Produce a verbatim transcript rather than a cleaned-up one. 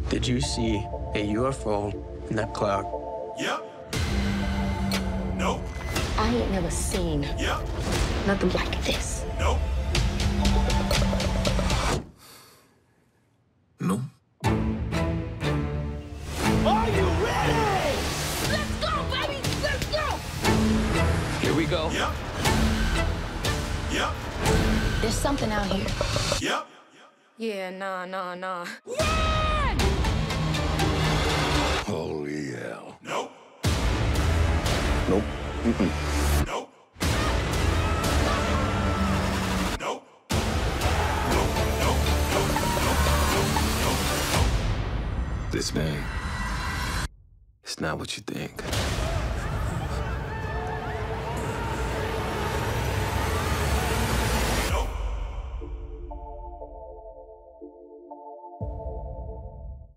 Did you see a U F O in that cloud? Yep. Nope. I ain't never seen Yep. nothing like this. Nope. No. Are you ready? Let's go, baby! Let's go! Here we go. Yep. Yep. There's something out here. Yep. Yeah, nah, nah, nah. Holy hell. Nope. Nope. Mm-mm. Nope. Nope. Nope. Nope. Nope. This man, it's not what you think.